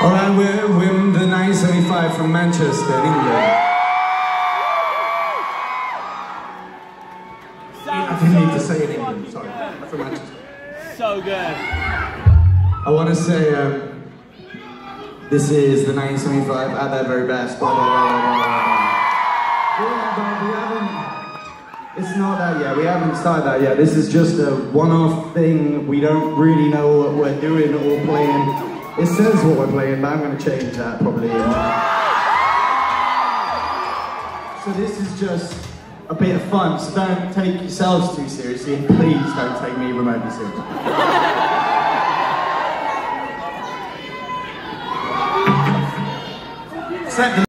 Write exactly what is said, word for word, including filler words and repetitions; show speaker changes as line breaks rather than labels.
Alright, we're, we're the nine seventy-five from Manchester, England. I didn't need to say it in England, sorry. I'm from Manchester.
So good.
I want to say, um, this is the nine seventy-five at their very best. Blah, blah, blah, blah, blah, blah. Yeah, but we haven't, it's not that yet, we haven't started that yet. This is just a one-off thing. We don't really know what we're doing or playing. It says what we're playing, but I'm going to change that probably. So this is just a bit of fun, so don't take yourselves too seriously, and please don't take me remotely seriously. Set the